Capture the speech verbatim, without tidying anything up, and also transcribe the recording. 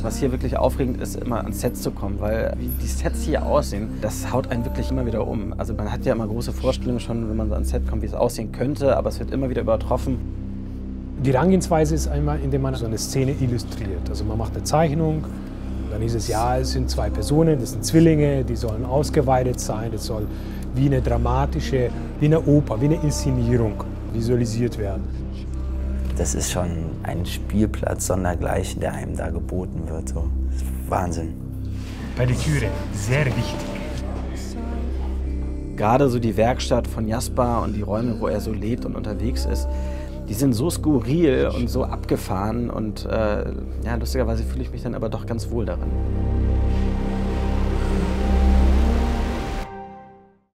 Was hier wirklich aufregend ist, immer ans Set zu kommen, weil wie die Sets hier aussehen, das haut einen wirklich immer wieder um. Also man hat ja immer große Vorstellungen schon, wenn man ans Set kommt, wie es aussehen könnte, aber es wird immer wieder übertroffen. Die Herangehensweise ist einmal, indem man so eine Szene illustriert. Also man macht eine Zeichnung, dann ist es, ja, es sind zwei Personen, das sind Zwillinge, die sollen ausgeweitet sein, das soll wie eine dramatische, wie eine Oper, wie eine Inszenierung visualisiert werden. Das ist schon ein Spielplatz sondergleichen, der einem da geboten wird. So. Das ist Wahnsinn. Pediküre, sehr wichtig. Gerade so die Werkstatt von Jasper und die Räume, wo er so lebt und unterwegs ist, die sind so skurril und so abgefahren und äh, ja, lustigerweise fühle ich mich dann aber doch ganz wohl darin.